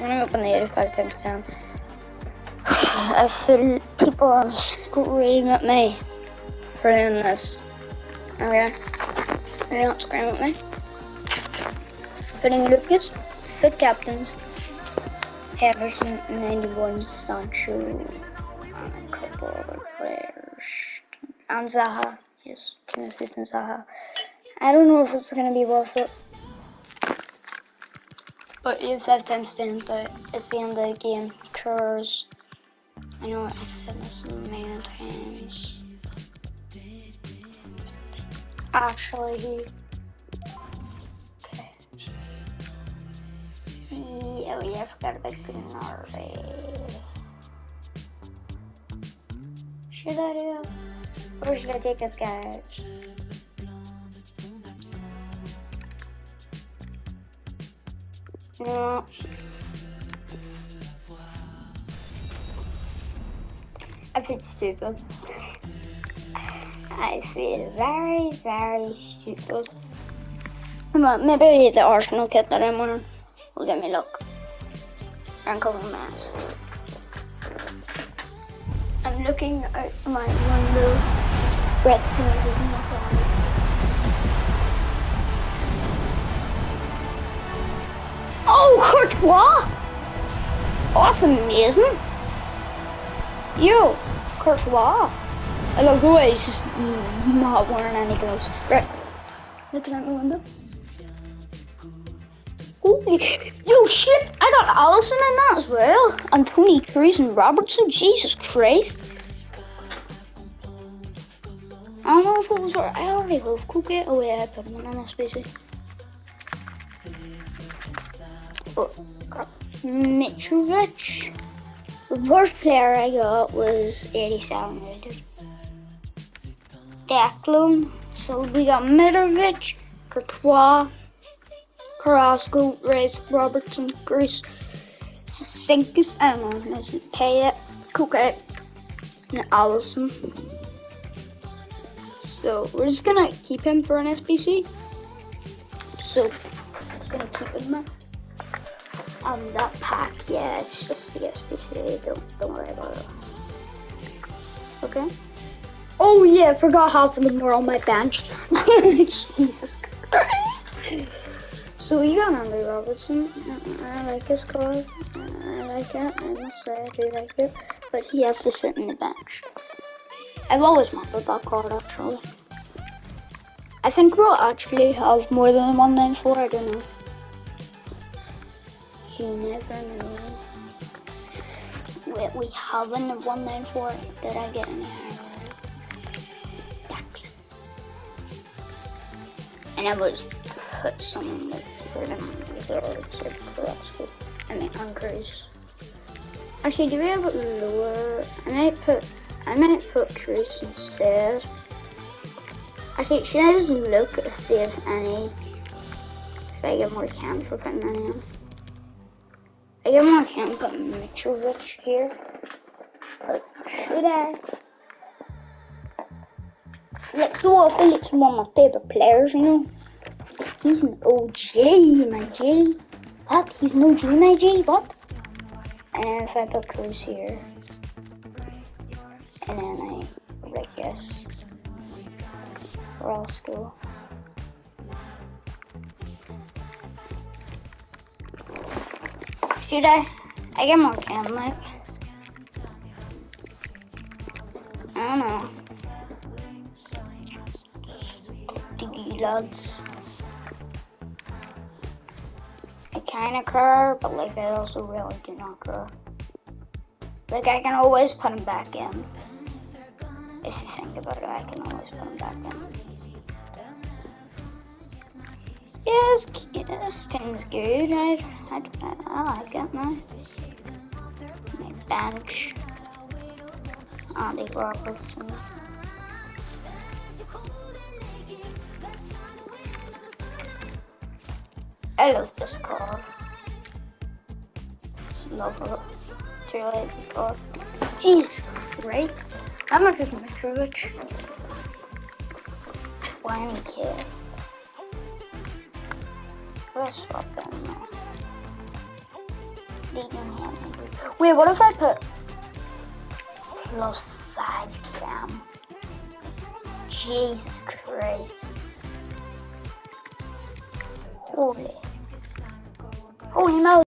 When I open the 85 times 10, I feel people are screaming at me for doing this. Okay? They're not screaming at me. Putting Lucas, the captains, Henderson, 91, Sancho, and a couple other players. And Zaha. Yes, team assistant Zaha. I don't know if it's going to be worth it. But if 5 times 10, it's the end of the game. Because I know I said this many times. Actually, okay. Yeah, I forgot about Gnarly. Should I do that? Or should I take this guy? No. I feel stupid. I feel very, very stupid. Come on, maybe it's the Arsenal kit that I'm wearing. Well, let me look. Ankle mask. I'm looking out my window. Redskins is not on. Oh, Courtois! Oh, that's amazing. Yo, Courtois. I love the way he's just not wearing any gloves. Right. Looking out my window. Holy, yo shit, I got Allison in that as well. And Tony Cruz and Robertson, Jesus Christ. I don't know if it was right. I already love Kuka. Oh yeah, I put him in this basically. Oh, got Mitrovic. The first player I got was 87 rated. Declan. So we got Mitrovic, Courtois, Carrasco, Reyes, Robertson, Cruz, Sinkus, I don't know, Payet, Kuka, and Allison. So we're just gonna keep him for an SBC. So I'm gonna keep him there. That pack, yeah, it's just the SBC. Don't worry about it. Okay. Oh yeah, I forgot half of them were on my bench. Jesus Christ. So you got Andy Robertson. I like his card. I like it. I must say I do like it. But he has to sit in the bench. I've always wanted that card actually. I think we'll actually have more than 194. I don't know. You never know. Wait, we haven't a 194. Did I get any higher? And I was put some for them reserves like Carrasco. I mean on Cruz. Actually, do we have it lower? I might put Cruz instead. Actually, should I just look to see if I get more cam for putting any on? I get more cam put Mitrovic here. But should I? Like Joao Felix is one of my favorite players, you know. He's an OG, my G. What? He's an OG, my G? What? And if I put Cruz here, and then I guess Carrasco. Should I? I get more cam, like. I don't know. Lads. I kinda care, but like I also really do not care. Like I can always put him back in. If you think about it, I can always put him back in. Yeah, this thing's good. I like it now. My bench. Andy Robertson. I love this card. It's another 280 card. Jesus Christ. How much is Mitrovic? 20k. Let's swap that in there. Wait, what if I put +5 cam? Jesus Christ. Holy moly.